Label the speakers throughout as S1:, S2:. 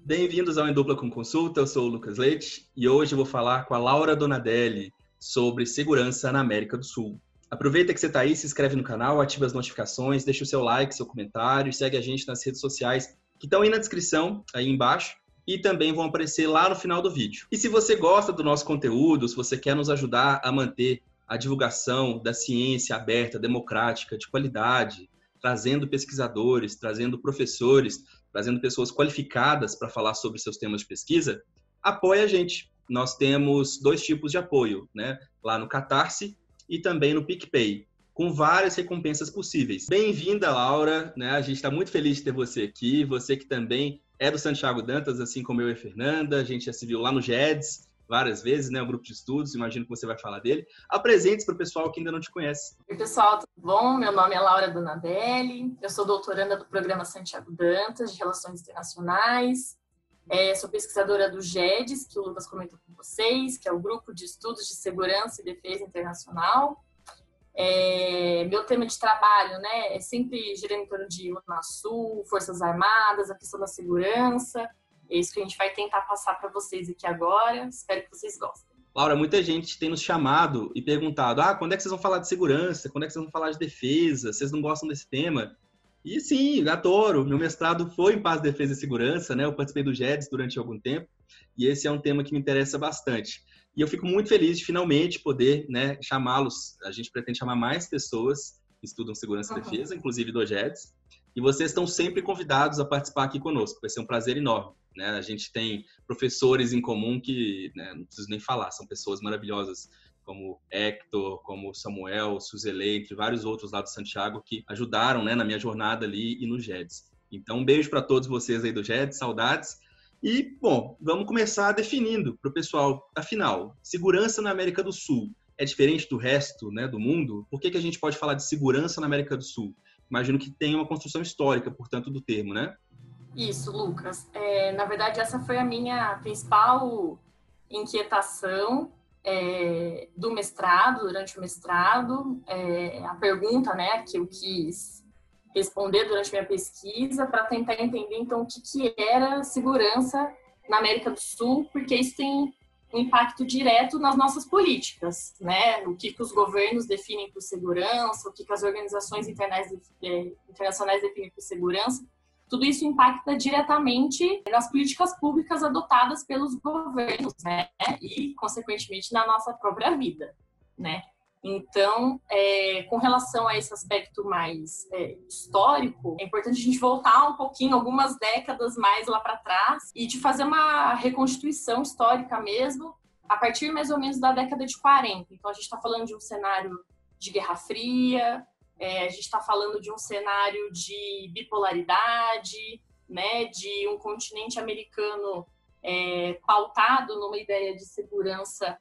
S1: Bem-vindos ao Em Dupla com Consulta, eu sou o Lucas Leite e hoje eu vou falar com a Laura Donadelli sobre segurança na América do Sul. Aproveita que você está aí, se inscreve no canal, ativa as notificações, deixa o seu like, seu comentário e segue a gente nas redes sociais que estão aí na descrição, aí embaixo, e também vão aparecer lá no final do vídeo. E se você gosta do nosso conteúdo, se você quer nos ajudar a manter a divulgação da ciência aberta, democrática, de qualidade, trazendo pesquisadores, trazendo professores, trazendo pessoas qualificadas para falar sobre seus temas de pesquisa, apoie a gente. Nós temos 2 tipos de apoio, né? Lá no Catarse e também no PicPay, com várias recompensas possíveis. Bem-vinda, Laura, né? A gente está muito feliz de ter você aqui, você que também é do Santiago Dantas, assim como eu e a Fernanda, a gente já se viu lá no GEDS várias vezes, né? O grupo de estudos, imagino que você vai falar dele. Apresente-se para o pessoal que ainda não te conhece.
S2: Oi, pessoal, tudo bom? Meu nome é Laura Donadelli, eu sou doutoranda do programa Santiago Dantas, de Relações Internacionais, sou pesquisadora do GEDS, que o Lucas comentou com vocês, que é o Grupo de Estudos de Segurança e Defesa Internacional. Meu tema de trabalho, né, é sempre girando em torno de Unasul, Forças Armadas, a questão da segurança. É isso que a gente vai tentar passar para vocês aqui agora. Espero que vocês gostem.
S1: Laura, muita gente tem nos chamado e perguntado: quando é que vocês vão falar de segurança? Quando é que vocês vão falar de defesa? Vocês não gostam desse tema? E sim, adoro. Meu mestrado foi em paz, defesa e segurança, né? Eu participei do GEDS durante algum tempo e esse é um tema que me interessa bastante. E eu fico muito feliz de finalmente poder, né, chamá-los. A gente pretende chamar mais pessoas que estudam segurança e defesa, inclusive do GEDS. E vocês estão sempre convidados a participar aqui conosco. Vai ser um prazer enorme. Né? A gente tem professores em comum que, né, não preciso nem falar, são pessoas maravilhosas, como Hector, como Samuel, Suzele, entre vários outros lá do Santiago, que ajudaram, né, na minha jornada ali e no GEDS. Então, um beijo para todos vocês aí do GEDS, saudades. E, bom, vamos começar definindo para o pessoal, afinal, segurança na América do Sul é diferente do resto, né, do mundo? Por que a gente pode falar de segurança na América do Sul? Imagino que tem uma construção histórica, portanto, do termo, né?
S2: Isso, Lucas. Na verdade, essa foi a minha principal inquietação do mestrado, durante o mestrado. A pergunta, né, que eu quis responder durante minha pesquisa para tentar entender, então, o que era segurança na América do Sul, porque isso tem um impacto direto nas nossas políticas, né? O que os governos definem por segurança, o que as organizações internacionais definem por segurança. Tudo isso impacta diretamente nas políticas públicas adotadas pelos governos, né? E, consequentemente, na nossa própria vida, né? Então, com relação a esse aspecto mais histórico, é importante a gente voltar um pouquinho, algumas décadas mais lá para trás, e de fazer uma reconstituição histórica mesmo, a partir mais ou menos da década de 40. Então, a gente está falando de um cenário de Guerra Fria, a gente está falando de um cenário de bipolaridade, né, de um continente americano pautado numa ideia de segurança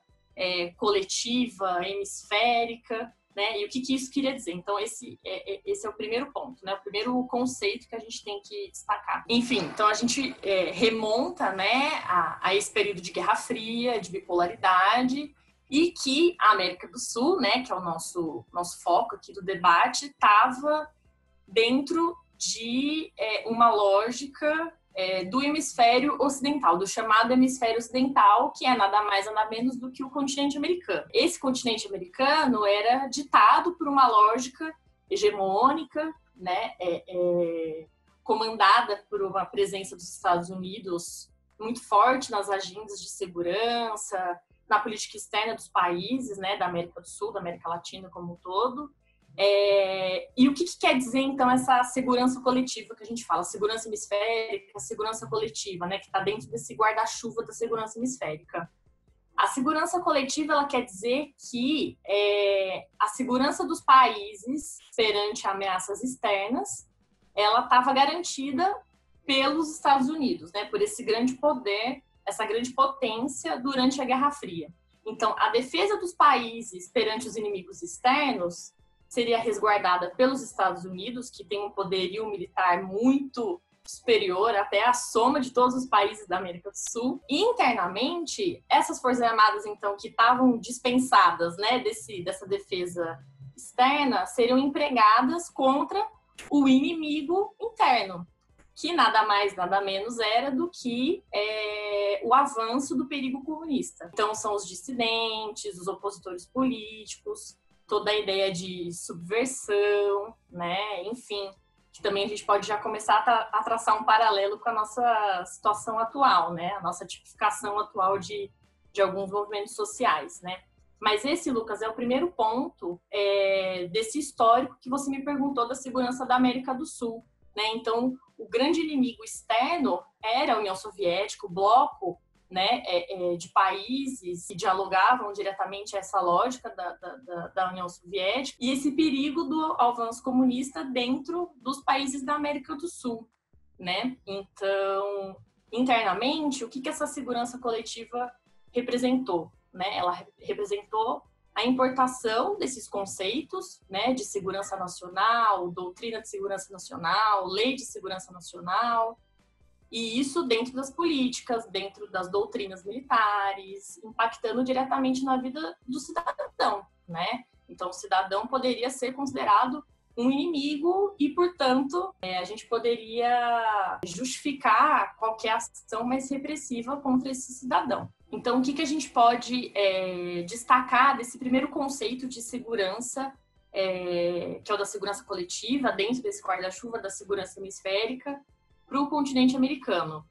S2: coletiva, hemisférica, né, e o que isso queria dizer. Então, esse é o primeiro ponto, né, o primeiro conceito que a gente tem que destacar. Enfim, então a gente remonta, né, a esse período de Guerra Fria, de bipolaridade, e que a América do Sul, né, que é o nosso foco aqui do debate, estava dentro de uma lógica do hemisfério ocidental, do chamado hemisfério ocidental, que é nada mais, nada menos do que o continente americano. Esse continente americano era ditado por uma lógica hegemônica, né, comandada por uma presença dos Estados Unidos muito forte nas agendas de segurança, na política externa dos países, né, da América do Sul, da América Latina como um todo. E o que quer dizer, então, essa segurança coletiva que a gente fala? Segurança hemisférica, segurança coletiva, né, que está dentro desse guarda-chuva da segurança hemisférica. A segurança coletiva, ela quer dizer que a segurança dos países perante ameaças externas, ela estava garantida pelos Estados Unidos, né, por esse grande poder, essa grande potência durante a Guerra Fria. Então, a defesa dos países perante os inimigos externos seria resguardada pelos Estados Unidos, que tem um poderio militar muito superior até a soma de todos os países da América do Sul. E, internamente, essas Forças Armadas, então, que estavam dispensadas, né, dessa defesa externa, seriam empregadas contra o inimigo interno. que nada mais, nada menos era do que o avanço do perigo comunista. Então, são os dissidentes, os opositores políticos, toda a ideia de subversão, né? Enfim, que também a gente pode já começar a traçar um paralelo com a nossa situação atual, né? A nossa tipificação atual de alguns movimentos sociais, né? Mas esse, Lucas, é o primeiro ponto desse histórico que você me perguntou da segurança da América do Sul, né? Então, o grande inimigo externo era a União Soviética, o bloco, né, de países que dialogavam diretamente a essa lógica da União Soviética e esse perigo do avanço comunista dentro dos países da América do Sul, né? Então, internamente, o que essa segurança coletiva representou, né? Ela representou a importação desses conceitos, né, de segurança nacional, doutrina de segurança nacional, lei de segurança nacional, e isso dentro das políticas, dentro das doutrinas militares, impactando diretamente na vida do cidadão, né? Então, o cidadão poderia ser considerado um inimigo e, portanto, a gente poderia justificar qualquer ação mais repressiva contra esse cidadão. Então, o que a gente pode destacar desse primeiro conceito de segurança, que é o da segurança coletiva, dentro desse guarda-chuva da segurança hemisférica, para o continente americano?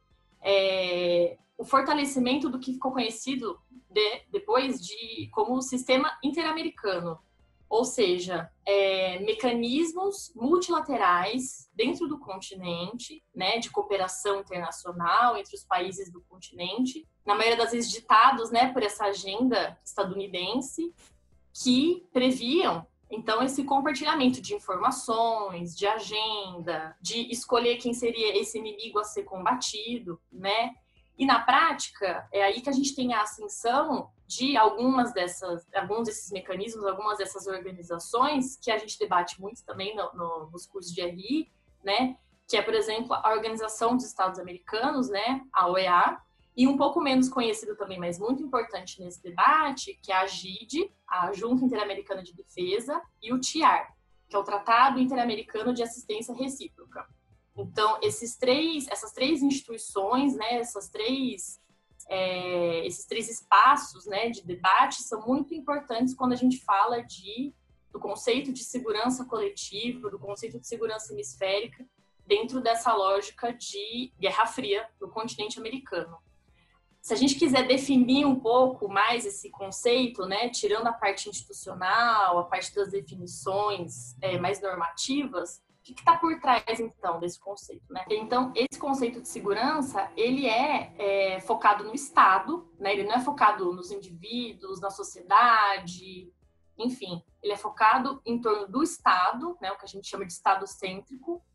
S2: O fortalecimento do que ficou conhecido depois como o sistema interamericano, ou seja, mecanismos multilaterais dentro do continente, né, de cooperação internacional entre os países do continente, na maioria das vezes ditados, né, por essa agenda estadunidense, que previam, então, esse compartilhamento de informações, de agenda, de escolher quem seria esse inimigo a ser combatido, né? E, na prática, é aí que a gente tem a ascensão de alguns desses mecanismos, algumas dessas organizações, que a gente debate muito também nos cursos de RI, né? Que é, por exemplo, a Organização dos Estados Americanos, né? A OEA, e um pouco menos conhecido também, mas muito importante nesse debate, que é a GIDE, a Junta Interamericana de Defesa, e o TIAR, que é o Tratado Interamericano de Assistência Recíproca. Então, essas três instituições, né, esses três espaços, né, de debate são muito importantes quando a gente fala do conceito de segurança coletiva, do conceito de segurança hemisférica, dentro dessa lógica de Guerra Fria no continente americano. Se a gente quiser definir um pouco mais esse conceito, né, tirando a parte institucional, a parte das definições mais normativas, o que está por trás, então, desse conceito, né? Então, esse conceito de segurança, ele é focado no Estado, né? Ele não é focado nos indivíduos, na sociedade, enfim. Ele é focado em torno do Estado, né? O que a gente chama de Estado-cêntrico.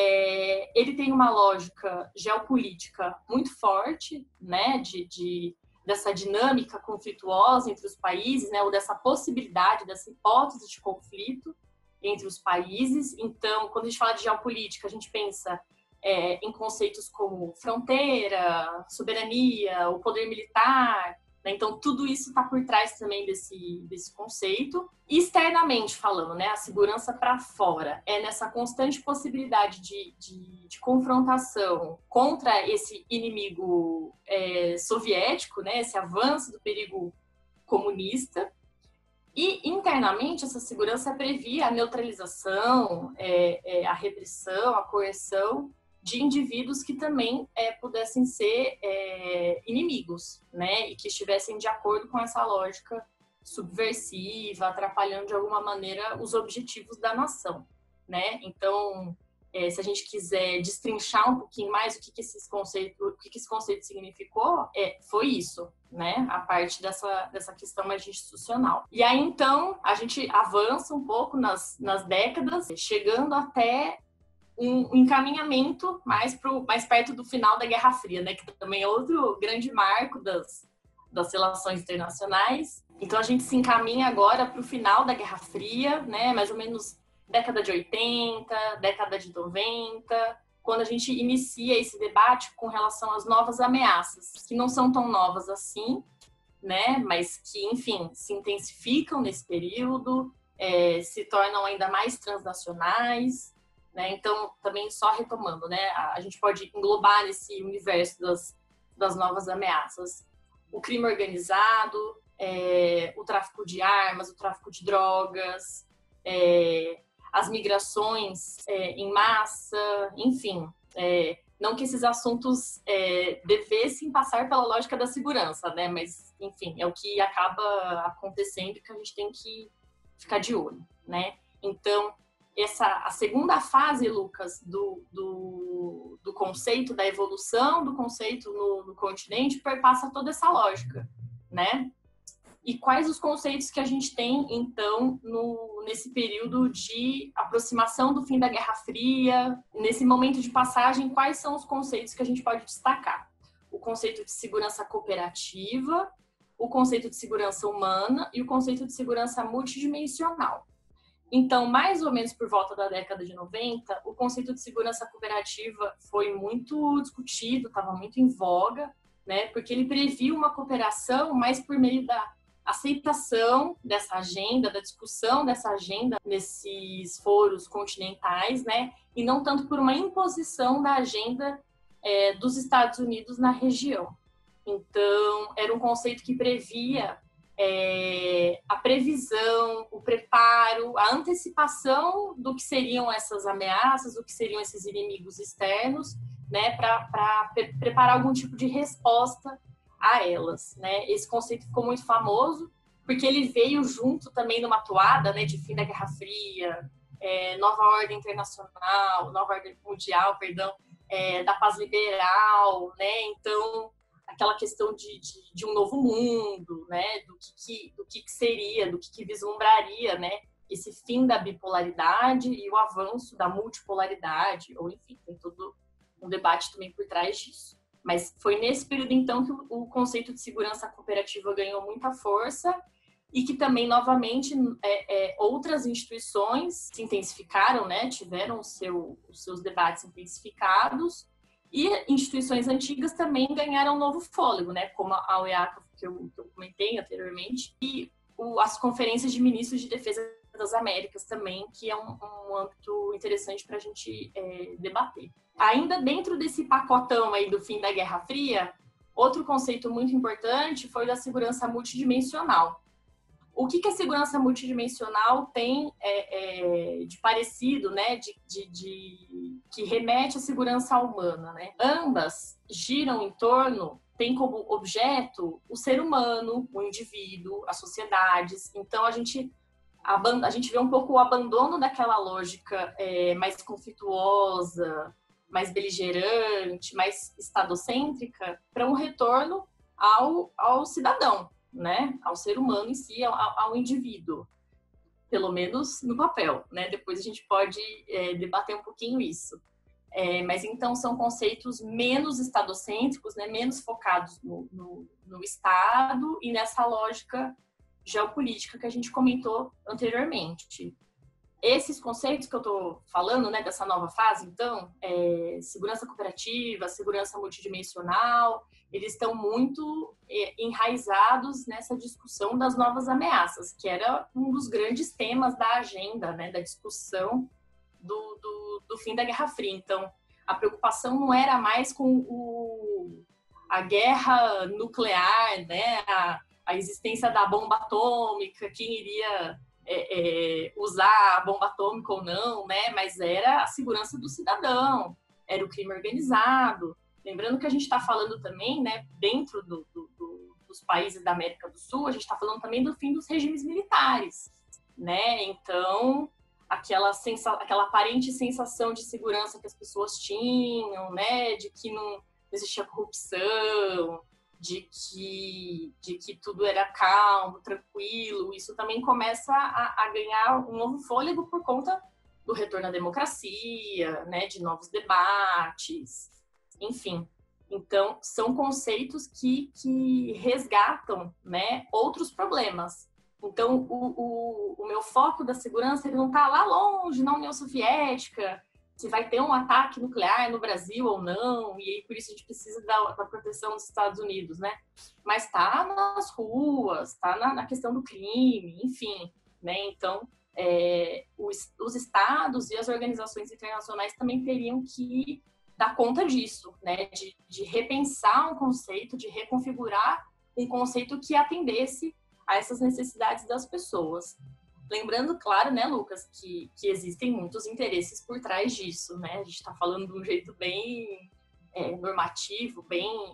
S2: Ele tem uma lógica geopolítica muito forte, né? Dessa dinâmica conflituosa entre os países, né? Ou dessa possibilidade, dessa hipótese de conflito entre os países. Então, quando a gente fala de geopolítica, a gente pensa em conceitos como fronteira, soberania, o poder militar, né? Então, tudo isso está por trás também desse conceito. E externamente falando, né? A segurança para fora é nessa constante possibilidade de confrontação contra esse inimigo soviético, né? Esse avanço do perigo comunista. E, internamente, essa segurança previa a neutralização, a repressão, a coerção de indivíduos que também pudessem ser inimigos, né? E que estivessem de acordo com essa lógica subversiva, atrapalhando de alguma maneira os objetivos da nação, né? Então, se a gente quiser destrinchar um pouquinho mais o que esse conceito significou, foi isso, né? A parte dessa questão mais institucional. E aí, então, a gente avança um pouco nas décadas, chegando até um encaminhamento mais perto do final da Guerra Fria, né? Que também é outro grande marco das relações internacionais. Então, a gente se encaminha agora para o final da Guerra Fria, né? Mais ou menos década de 80, década de 90, quando a gente inicia esse debate com relação às novas ameaças, que não são tão novas assim, né? Mas que, enfim, se intensificam nesse período, se tornam ainda mais transnacionais. né? Então, também só retomando, né? A gente pode englobar nesse universo das novas ameaças o crime organizado, o tráfico de armas, o tráfico de drogas, as migrações em massa, enfim. Não que esses assuntos devessem passar pela lógica da segurança, né? Mas, enfim, é o que acaba acontecendo e que a gente tem que ficar de olho, né? Então, a segunda fase, Lucas, do conceito, da evolução do conceito no continente, perpassa toda essa lógica, né? E quais os conceitos que a gente tem, então, nesse período de aproximação do fim da Guerra Fria, nesse momento de passagem, quais são os conceitos que a gente pode destacar? O conceito de segurança cooperativa, o conceito de segurança humana e o conceito de segurança multidimensional. Então, mais ou menos por volta da década de 90, o conceito de segurança cooperativa foi muito discutido, estava muito em voga, né? Porque ele previa uma cooperação mais por meio da aceitação dessa agenda, da discussão dessa agenda nesses foros continentais, né? E não tanto por uma imposição da agenda dos Estados Unidos na região. Então, era um conceito que previa a previsão, o preparo, a antecipação do que seriam essas ameaças, do que seriam esses inimigos externos, né, para preparar algum tipo de resposta a elas, né? Esse conceito ficou muito famoso porque ele veio junto também numa toada, né, de fim da Guerra Fria, nova ordem internacional, nova ordem mundial, perdão, da paz liberal, né? Então, aquela questão de um novo mundo, né? Do que seria, do que vislumbraria, né? Esse fim da bipolaridade e o avanço da multipolaridade, ou enfim, tem todo um debate também por trás disso. Mas foi nesse período, então, que o conceito de segurança cooperativa ganhou muita força e que também, novamente, outras instituições se intensificaram, né? Tiveram os seus debates intensificados. E instituições antigas também ganharam um novo fôlego, né? Como a OEA, que eu comentei anteriormente, e as conferências de ministros de defesa das Américas também, que é um âmbito interessante para a gente debater. Ainda dentro desse pacotão aí do fim da Guerra Fria, outro conceito muito importante foi o da segurança multidimensional. O que a segurança multidimensional tem de parecido, né, que remete à segurança humana, né? Ambas giram em torno, tem como objeto o ser humano, o indivíduo, as sociedades. Então, a gente vê um pouco o abandono daquela lógica mais conflituosa, mais beligerante, mais estadocêntrica, para um retorno ao cidadão, né? Ao ser humano em si, ao indivíduo, pelo menos no papel, né? Depois a gente pode debater um pouquinho isso. Mas então são conceitos menos estadocêntricos, né? Menos focados no Estado e nessa lógica geopolítica que a gente comentou anteriormente. Esses conceitos que eu estou falando, né, dessa nova fase, então, segurança cooperativa, segurança multidimensional, eles estão muito enraizados nessa discussão das novas ameaças, que era um dos grandes temas da agenda, né, da discussão do fim da Guerra Fria. Então, a preocupação não era mais com a guerra nuclear, né, a existência da bomba atômica, quem iria usar a bomba atômica ou não, né? Mas era a segurança do cidadão, era o crime organizado. Lembrando que a gente está falando também, né, dentro dos países da América do Sul, a gente está falando também do fim dos regimes militares, né? Então, aquela aparente sensação de segurança que as pessoas tinham, né, de que não existia corrupção, de que tudo era calmo, tranquilo, isso também começa a ganhar um novo fôlego por conta do retorno à democracia, né, de novos debates, enfim. Então, são conceitos que resgatam, né, outros problemas. Então, o meu foco da segurança ele não está lá longe, na União Soviética, se vai ter um ataque nuclear no Brasil ou não, e aí por isso a gente precisa da proteção dos Estados Unidos, né? Mas está nas ruas, está na questão do crime, enfim, né? Então, os estados e as organizações internacionais também teriam que dar conta disso, né? De repensar um conceito, de reconfigurar um conceito que atendesse a essas necessidades das pessoas. Lembrando, claro, né, Lucas, que existem muitos interesses por trás disso, né? A gente está falando de um jeito bem normativo, bem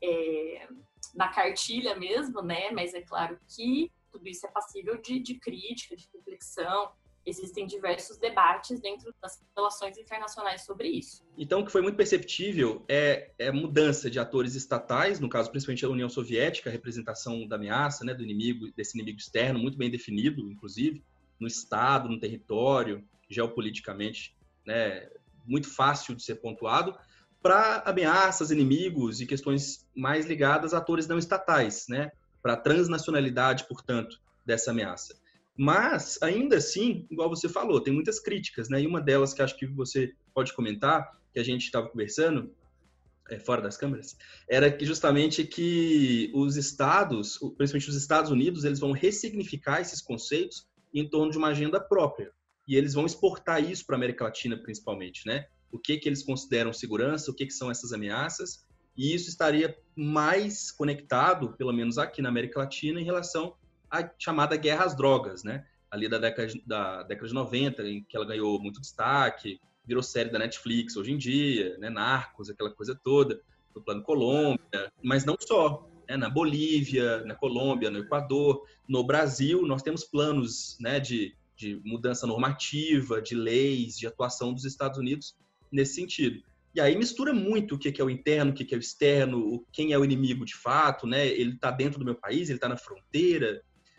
S2: na cartilha mesmo, né? Mas é claro que tudo isso é passível de crítica, de reflexão. Existem diversos debates dentro das relações internacionais sobre isso.
S1: Então, o que foi muito perceptível é a mudança de atores estatais, no caso, principalmente a União Soviética, a representação da ameaça, né, do inimigo, desse inimigo externo, muito bem definido, inclusive, no Estado, no território, geopoliticamente, né, muito fácil de ser pontuado, para ameaças, inimigos e questões mais ligadas a atores não estatais, né, para a transnacionalidade, portanto, dessa ameaça. Mas, ainda assim, igual você falou, tem muitas críticas, né? E uma delas que acho que você pode comentar, que a gente estava conversando, fora das câmeras, era que justamente que os estados, principalmente os Estados Unidos, eles vão ressignificar esses conceitos em torno de uma agenda própria. E eles vão exportar isso para a América Latina, principalmente, né? O que eles consideram segurança, o que são essas ameaças, e isso estaria mais conectado, pelo menos aqui na América Latina, em relação a chamada guerra às drogas, né? Ali da década de 90, em que ela ganhou muito destaque, virou série da Netflix hoje em dia, né? Narcos, aquela coisa toda, do Plano Colômbia, mas não só. Né? Na Bolívia, na Colômbia, no Equador, no Brasil, nós temos planos, né, de mudança normativa, de leis, de atuação dos Estados Unidos nesse sentido. E aí mistura muito o que é o interno, o que é o externo, quem é o inimigo de fato, né? Ele está dentro do meu país, ele está na fronteira,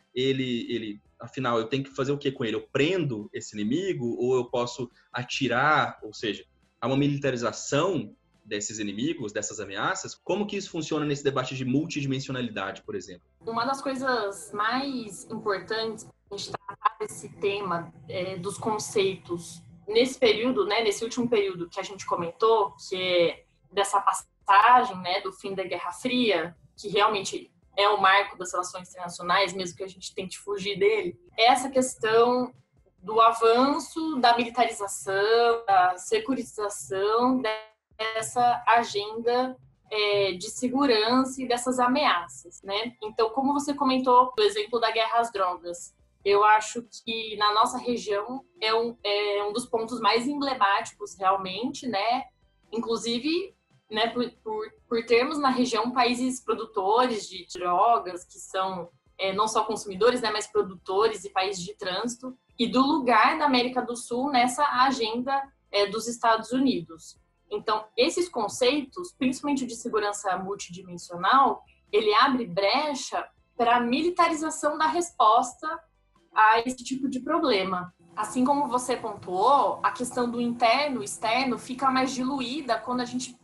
S1: afinal, eu tenho que fazer o que com ele? Eu prendo esse inimigo ou eu posso atirar? Ou seja, há uma militarização desses inimigos, dessas ameaças. Como que isso funciona nesse debate de multidimensionalidade, por exemplo?
S2: Uma das coisas mais importantes para a gente tratar desse tema dos conceitos nesse período, né, nesse último período que a gente comentou, que é dessa passagem, né, do fim da Guerra Fria, que realmente é o marco das relações internacionais, mesmo que a gente tente fugir dele, é essa questão do avanço da militarização, da securitização dessa agenda de segurança e dessas ameaças, né? Então, como você comentou, o exemplo da guerra às drogas, eu acho que na nossa região é um dos pontos mais emblemáticos, realmente, né? Inclusive, né, por termos na região países produtores de drogas, que são não só consumidores, né, mas produtores e países de trânsito, e do lugar da América do Sul nessa agenda dos Estados Unidos. Então, esses conceitos, principalmente de segurança multidimensional, ele abre brecha para a militarização da resposta a esse tipo de problema. Assim como você pontuou, a questão do interno e externo fica mais diluída quando a gente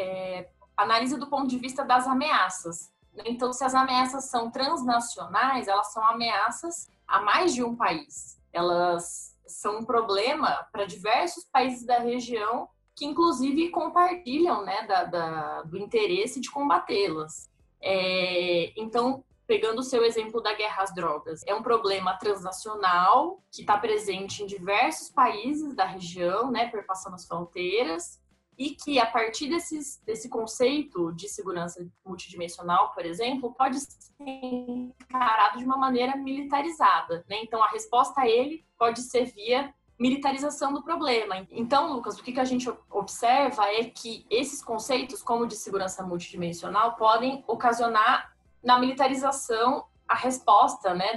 S2: analisa do ponto de vista das ameaças. Então, se as ameaças são transnacionais, elas são ameaças a mais de um país. Elas são um problema para diversos países da região que, inclusive, compartilham, né, do interesse de combatê-las. Então, pegando o seu exemplo da guerra às drogas, é um problema transnacional que está presente em diversos países da região, né, perpassando as fronteiras, e que, a partir desse conceito de segurança multidimensional, por exemplo, pode ser encarado de uma maneira militarizada, né? Então, a resposta a ele pode ser via militarização do problema. Então, Lucas, o que a gente observa é que esses conceitos, como de segurança multidimensional, podem ocasionar na militarização a resposta, né,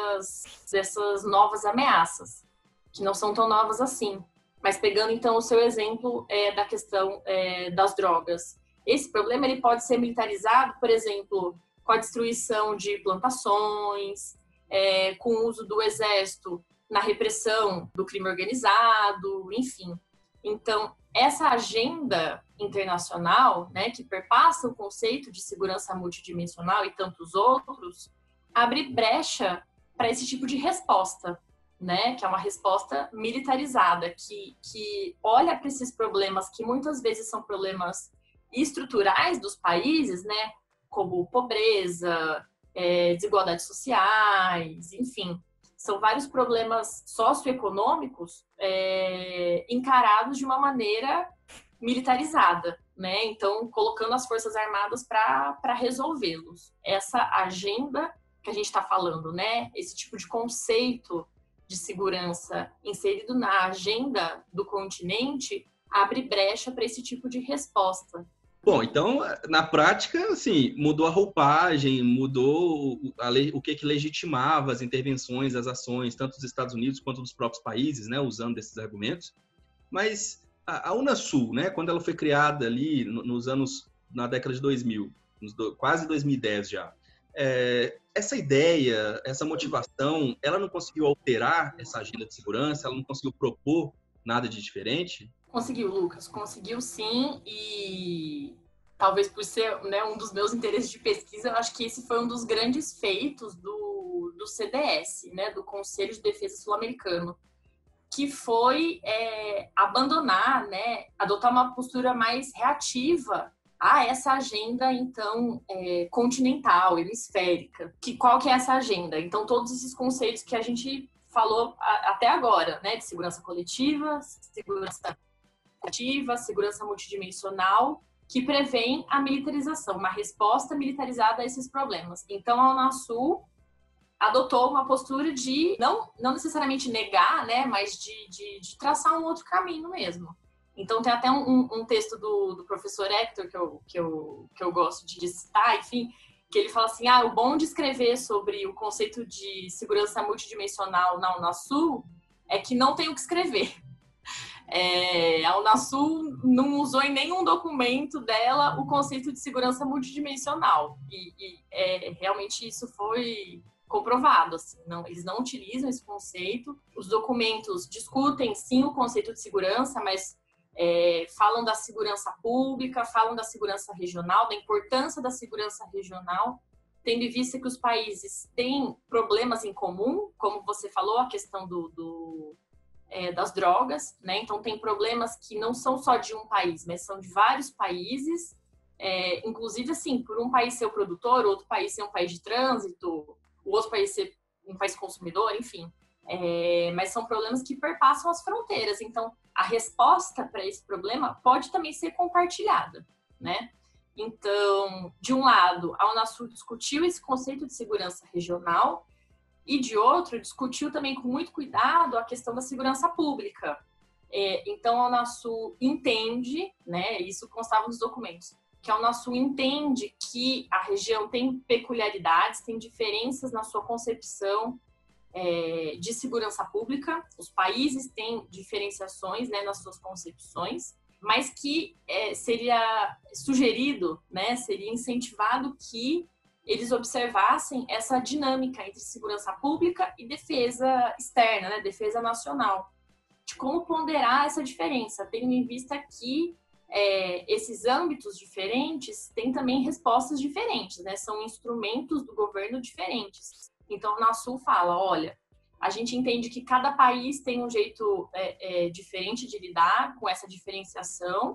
S2: dessas novas ameaças, que não são tão novas assim. Mas pegando, então, o seu exemplo da questão das drogas. Esse problema ele pode ser militarizado, por exemplo, com a destruição de plantações, com o uso do exército na repressão do crime organizado, enfim. Então, essa agenda internacional, né, que perpassa o conceito de segurança multidimensional e tantos outros, abre brecha para esse tipo de resposta, né, que é uma resposta militarizada, que olha para esses problemas que muitas vezes são problemas estruturais dos países, né, como pobreza, desigualdades sociais, enfim, são vários problemas socioeconômicos encarados de uma maneira militarizada, né? Então, colocando as Forças Armadas para resolvê-los. Essa agenda que a gente está falando, né? Esse tipo de conceito de segurança inserido na agenda do continente abre brecha para esse tipo de resposta.
S1: Bom, então, na prática, assim, mudou a roupagem, mudou o que legitimava as intervenções, as ações, tanto dos Estados Unidos quanto dos próprios países, né, usando esses argumentos. Mas a Unasul, né, quando ela foi criada ali na década de 2000, quase 2010 já, essa ideia, essa motivação, ela não conseguiu alterar essa agenda de segurança, ela não conseguiu propor nada de diferente?
S2: Conseguiu, Lucas, conseguiu sim, e talvez por ser, né, um dos meus interesses de pesquisa, eu acho que esse foi um dos grandes feitos do CDS, né, do Conselho de Defesa Sul-Americano, que foi abandonar, né, adotar uma postura mais reativa a essa agenda, então, continental, hemisférica. Qual que é essa agenda? Então, todos esses conceitos que a gente falou até agora, né, de segurança coletiva, segurança multidimensional, que prevêem a militarização, uma resposta militarizada a esses problemas. Então, a Unasul adotou uma postura de não necessariamente negar, né, mas de traçar um outro caminho mesmo. Então, tem até um texto do professor Hector, que eu gosto de citar, enfim, que ele fala assim, o bom de escrever sobre o conceito de segurança multidimensional na Unasul é que não tem o que escrever. A Unasul não usou em nenhum documento dela o conceito de segurança multidimensional. E realmente isso foi comprovado. Assim, eles não utilizam esse conceito. Os documentos discutem, sim, o conceito de segurança, mas falam da segurança pública, falam da segurança regional, da importância da segurança regional, tendo em vista que os países têm problemas em comum, como você falou, a questão das drogas, né? Então tem problemas que não são só de um país, mas são de vários países, inclusive assim, por um país ser o produtor, outro país ser um país de trânsito, o outro país ser um país consumidor, enfim. Mas são problemas que perpassam as fronteiras. Então, a resposta para esse problema pode também ser compartilhada, né? Então, de um lado, a Unasul discutiu esse conceito de segurança regional, e de outro, discutiu também com muito cuidado a questão da segurança pública. Então, a Unasul entende, né, isso constava nos documentos, que a Unasul entende que a região tem peculiaridades, tem diferenças na sua concepção de segurança pública, os países têm diferenciações, né, nas suas concepções, mas que seria sugerido, né, seria incentivado que eles observassem essa dinâmica entre segurança pública e defesa externa, né, defesa nacional, de como ponderar essa diferença, tendo em vista que esses âmbitos diferentes têm também respostas diferentes, né, são instrumentos do governo diferentes. Então, a Unasul fala, olha, a gente entende que cada país tem um jeito diferente de lidar com essa diferenciação,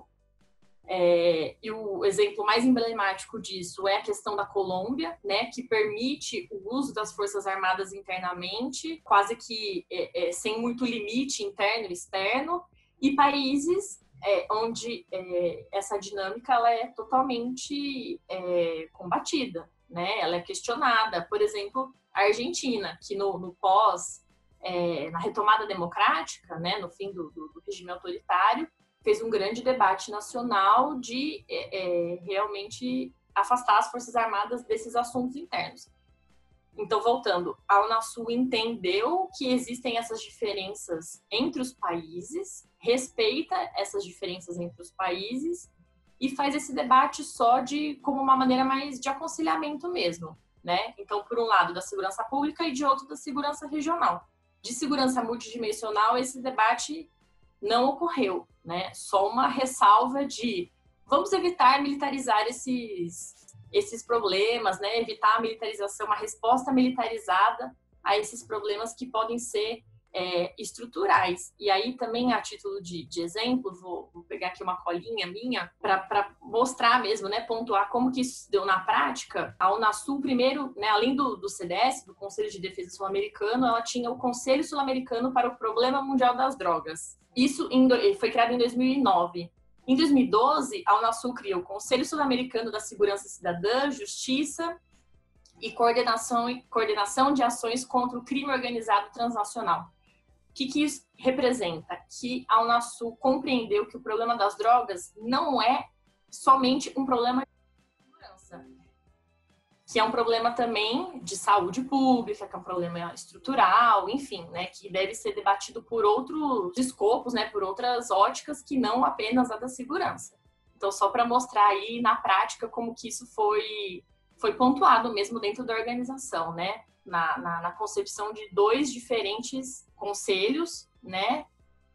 S2: e o exemplo mais emblemático disso é a questão da Colômbia, né, que permite o uso das Forças Armadas internamente, quase que sem muito limite interno e externo, e países onde essa dinâmica ela é totalmente combatida, né, ela é questionada. Por exemplo, a Argentina, que no pós, na retomada democrática, né, no fim do regime autoritário, fez um grande debate nacional de realmente afastar as Forças Armadas desses assuntos internos. Então, voltando, a Unasul entendeu que existem essas diferenças entre os países, respeita essas diferenças entre os países e faz esse debate só como uma maneira mais de aconselhamento mesmo, né? Então, por um lado, da segurança pública e de outro, da segurança regional. De segurança multidimensional, esse debate não ocorreu, né? Só uma ressalva de vamos evitar militarizar esses problemas, né? Evitar a militarização, uma resposta militarizada a esses problemas que podem ser estruturais. E aí também, a título de exemplo, vou pegar aqui uma colinha minha para mostrar mesmo, né, pontuar como que isso se deu na prática. A Unasul, primeiro, né, além do CDS, do Conselho de Defesa Sul-Americano, ela tinha o Conselho Sul-Americano para o Problema Mundial das Drogas. Isso foi criado em 2009. Em 2012, a Unasul criou o Conselho Sul-Americano da Segurança Cidadã, Justiça e Coordenação de Ações contra o Crime Organizado Transnacional. O que isso representa? Que a Unasul compreendeu que o problema das drogas não é somente um problema de segurança, que é um problema também de saúde pública, que é um problema estrutural, enfim, né, que deve ser debatido por outros escopos, né, por outras óticas que não apenas a da segurança. Então, só para mostrar aí na prática como que isso foi pontuado mesmo dentro da organização, né, na concepção de 2 diferentes conselhos, né?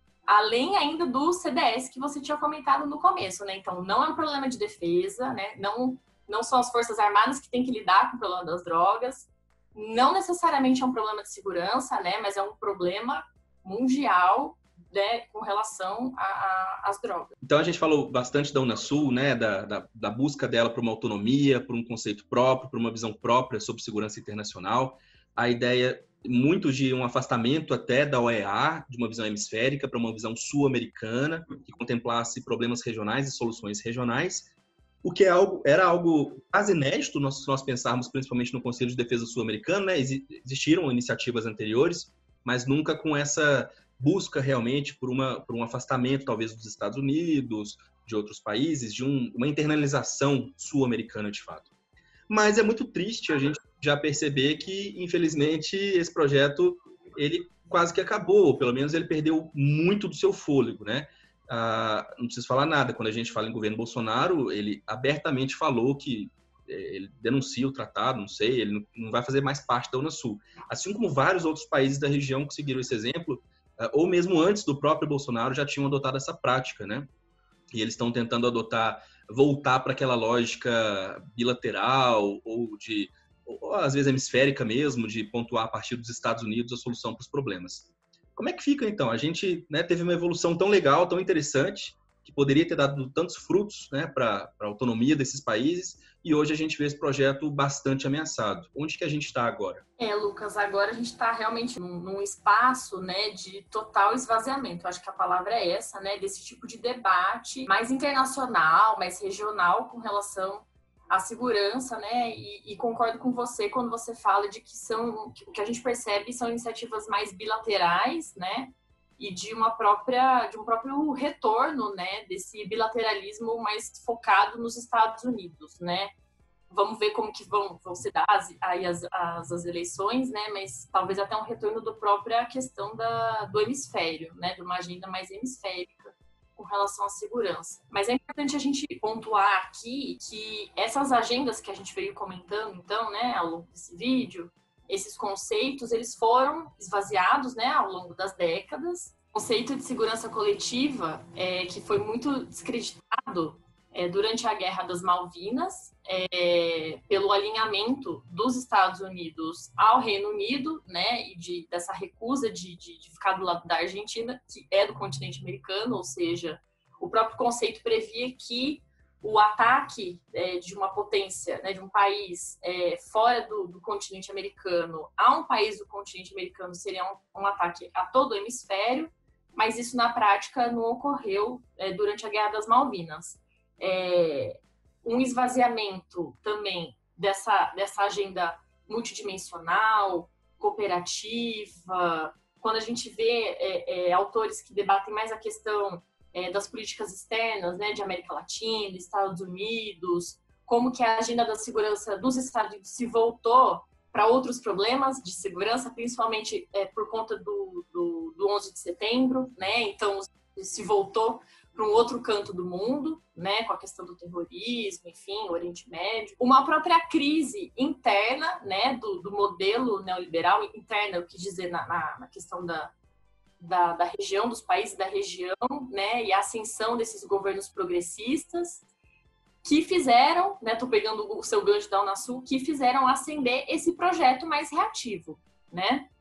S2: Além ainda do CDS que você tinha comentado no começo, né? Então, não é um problema de defesa, né? Não são as Forças Armadas que têm que lidar com o problema das drogas. Não necessariamente é um problema de segurança, né? Mas é um problema mundial, né, com relação às drogas.
S1: Então, a gente falou bastante da Unasul, né, da busca dela por uma autonomia, por um conceito próprio, por uma visão própria sobre segurança internacional. A ideia muito de um afastamento até da OEA, de uma visão hemisférica para uma visão sul-americana, que contemplasse problemas regionais e soluções regionais, o que era algo quase inédito se nós pensarmos principalmente no Conselho de Defesa Sul-Americano, né? Existiram iniciativas anteriores, mas nunca com essa busca realmente por um afastamento, talvez, dos Estados Unidos, de outros países, de uma internalização sul-americana de fato. Mas é muito triste a gente já perceber que, infelizmente, esse projeto ele quase que acabou, pelo menos ele perdeu muito do seu fôlego, né? Não preciso falar nada, quando a gente fala em governo Bolsonaro, ele abertamente falou que ele denuncia o tratado, não sei, ele não vai fazer mais parte da Unasul. Assim como vários outros países da região que seguiram esse exemplo, ou mesmo antes do próprio Bolsonaro, já tinham adotado essa prática, né? E eles estão tentando voltar para aquela lógica bilateral ou às vezes hemisférica mesmo, de pontuar a partir dos Estados Unidos a solução para os problemas. Como é que fica, então? A gente, né, teve uma evolução tão legal, tão interessante, que poderia ter dado tantos frutos, né, para a autonomia desses países, e hoje a gente vê esse projeto bastante ameaçado. Onde que a gente está agora?
S2: Lucas, agora a gente está realmente num espaço, né, de total esvaziamento. Eu acho que a palavra é essa, né, desse tipo de debate mais internacional, mais regional com relação à segurança, né, e concordo com você quando você fala de que o que a gente percebe são iniciativas mais bilaterais, né, e de um próprio retorno, né, desse bilateralismo mais focado nos Estados Unidos, né. Vamos ver como que vão se dar as eleições, né, mas talvez até um retorno da própria questão do hemisfério, né, de uma agenda mais hemisférica com relação à segurança. Mas é importante a gente pontuar aqui que essas agendas que a gente veio comentando, então, né, ao longo desse vídeo, esses conceitos, eles foram esvaziados, né, ao longo das décadas. O conceito de segurança coletiva, que foi muito descreditado durante a Guerra das Malvinas, pelo alinhamento dos Estados Unidos ao Reino Unido, né, e dessa recusa de ficar do lado da Argentina, que é do continente americano, ou seja, o próprio conceito previa que o ataque de uma potência, né, de um país fora do continente americano a um país do continente americano seria um ataque a todo o hemisfério, mas isso na prática não ocorreu durante a Guerra das Malvinas. Um esvaziamento também dessa agenda multidimensional, cooperativa. Quando a gente vê autores que debatem mais a questão das políticas externas, né, de América Latina, Estados Unidos, como que a agenda da segurança dos Estados Unidos se voltou para outros problemas de segurança, principalmente por conta do 11 de setembro, né? Então, se voltou para um outro canto do mundo, né, com a questão do terrorismo, enfim, o Oriente Médio. Uma própria crise interna, né, do modelo neoliberal, interna, eu quis dizer na questão da região, dos países da região, né, e a ascensão desses governos progressistas, que fizeram, né, tô pegando o seu gancho da Unasul, que fizeram acender esse projeto mais reativo, né,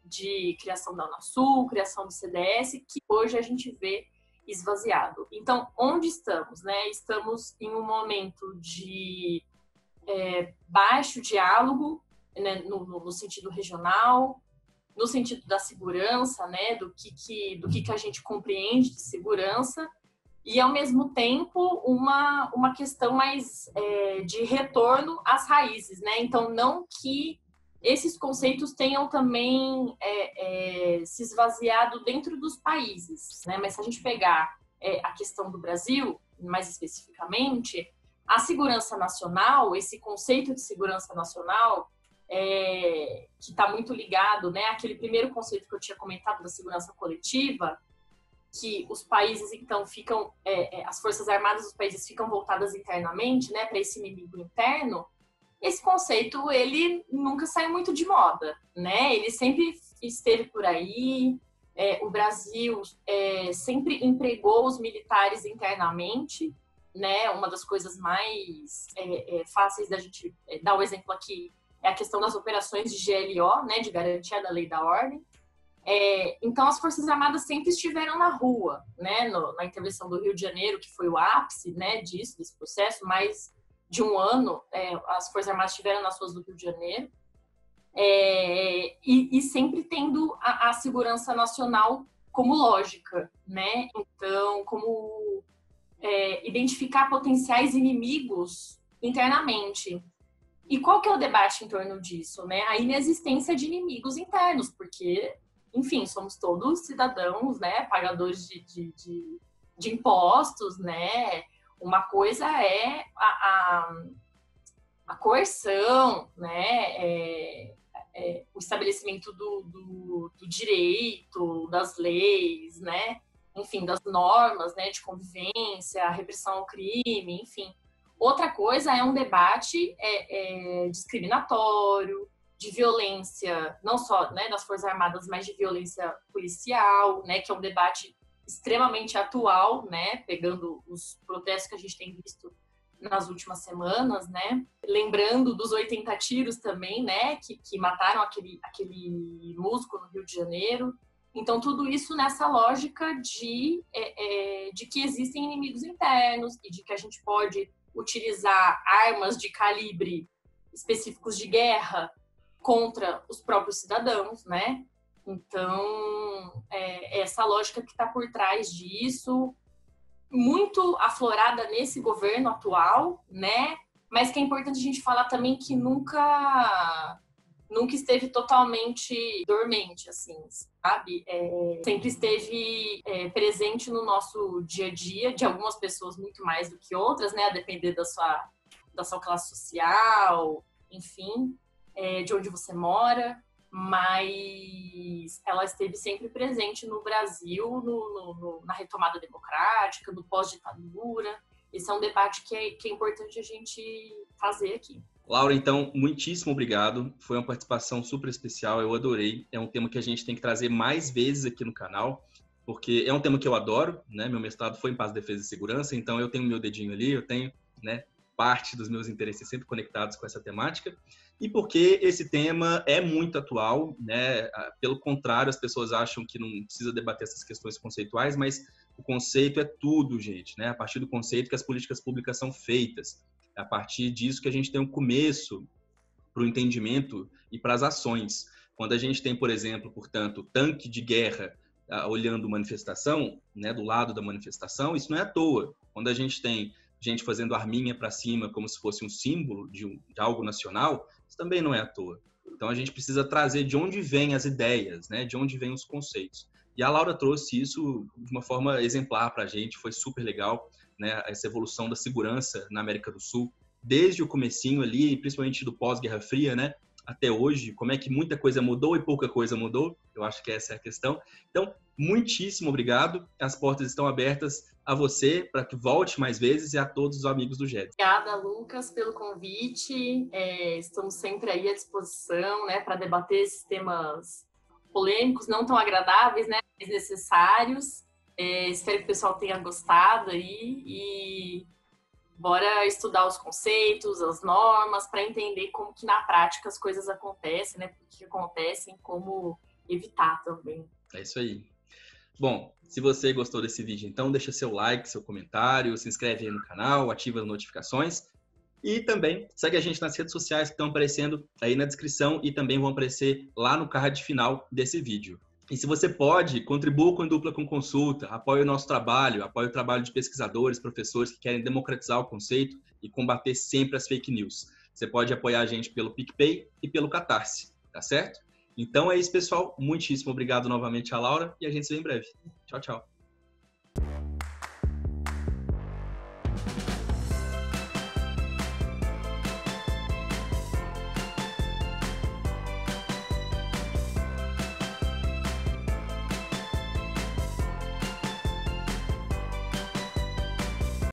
S2: de criação da Unasul, criação do CDS, que hoje a gente vê esvaziado. Então, onde estamos, né? Estamos em um momento de baixo diálogo, né, no sentido regional, no sentido da segurança, né, do que a gente compreende de segurança, e, ao mesmo tempo, uma questão mais de retorno às raízes, né? Então, não que esses conceitos tenham também se esvaziado dentro dos países, né? Mas se a gente pegar a questão do Brasil, mais especificamente, a segurança nacional, esse conceito de segurança nacional, que está muito ligado, né, àquele primeiro conceito que eu tinha comentado da segurança coletiva, que os países, então, ficam, as forças armadas dos países ficam voltadas internamente, né, para esse inimigo interno. Esse conceito, ele nunca saiu muito de moda, né? Ele sempre esteve por aí. O Brasil sempre empregou os militares internamente, né? Uma das coisas mais fáceis da gente dar o exemplo aqui é a questão das operações de GLO, né? De garantia da lei e da ordem. Então, as Forças Armadas sempre estiveram na rua, né? Na intervenção do Rio de Janeiro, que foi o ápice, né, desse processo, mais de um ano, as Forças Armadas estiveram nas ruas do Rio de Janeiro, e sempre tendo a segurança nacional como lógica, né? Então, como identificar potenciais inimigos internamente. E qual que é o debate em torno disso, né? A inexistência de inimigos internos, porque, enfim, somos todos cidadãos, né? Pagadores de impostos, né? Uma coisa é a coerção, né? O estabelecimento do direito, das leis, né? Enfim, das normas, né? De convivência, a repressão ao crime, enfim. Outra coisa é um debate discriminatório, de violência, não só, né, das Forças Armadas, mas de violência policial, né? Que é um debate extremamente atual, né? Pegando os protestos que a gente tem visto nas últimas semanas, né? Lembrando dos 80 tiros também, né? Que mataram aquele músico no Rio de Janeiro. Então, tudo isso nessa lógica de que existem inimigos internos e de que a gente pode utilizar armas de calibre específicos de guerra contra os próprios cidadãos, né? Então, essa lógica que está por trás disso, muito aflorada nesse governo atual, né? Mas que é importante a gente falar também que nunca esteve totalmente dormente, assim, sabe? Sempre esteve presente no nosso dia a dia, de algumas pessoas muito mais do que outras, né? A depender da sua classe social, enfim, de onde você mora. Mas ela esteve sempre presente no Brasil, na retomada democrática, no pós-ditadura. Esse é um debate que é importante a gente fazer aqui.
S1: Laura, então, muitíssimo obrigado. Foi uma participação super especial, eu adorei. É um tema que a gente tem que trazer mais vezes aqui no canal, porque é um tema que eu adoro, né? Meu mestrado foi em Paz, Defesa e Segurança, então eu tenho meu dedinho ali, eu tenho, né, parte dos meus interesses sempre conectados com essa temática. E porque esse tema é muito atual, né? Pelo contrário, as pessoas acham que não precisa debater essas questões conceituais, mas o conceito é tudo, gente, né? A partir do conceito que as políticas públicas são feitas. A partir disso que a gente tem um começo para o entendimento e para as ações. Quando a gente tem, por exemplo, portanto, tanque de guerra olhando manifestação, né, do lado da manifestação, isso não é à toa. Quando a gente tem gente fazendo arminha para cima como se fosse um símbolo de algo nacional, isso também não é à toa. Então a gente precisa trazer de onde vêm as ideias, né, de onde vêm os conceitos. E a Laura trouxe isso de uma forma exemplar para a gente, foi super legal, né, essa evolução da segurança na América do Sul, desde o comecinho ali, principalmente do pós-Guerra Fria, né, até hoje, como é que muita coisa mudou e pouca coisa mudou, eu acho que essa é a questão. Então, muitíssimo obrigado, as portas estão abertas a você, para que volte mais vezes, e a todos os amigos do GEDS.
S2: Obrigada, Lucas, pelo convite, estamos sempre aí à disposição, né, para debater esses temas polêmicos, não tão agradáveis, né, mas necessários. Espero que o pessoal tenha gostado aí e bora estudar os conceitos, as normas, para entender como que na prática as coisas acontecem, né? Por que acontecem, como evitar também.
S1: É isso aí. Bom, se você gostou desse vídeo, então deixa seu like, seu comentário, se inscreve aí no canal, ativa as notificações e também segue a gente nas redes sociais que estão aparecendo aí na descrição e também vão aparecer lá no card final desse vídeo. E se você pode, contribua com a Dupla com Consulta, apoie o nosso trabalho, apoie o trabalho de pesquisadores, professores que querem democratizar o conceito e combater sempre as fake news. Você pode apoiar a gente pelo PicPay e pelo Catarse, tá certo? Então é isso, pessoal. Muitíssimo obrigado novamente a Laura e a gente se vê em breve. Tchau, tchau.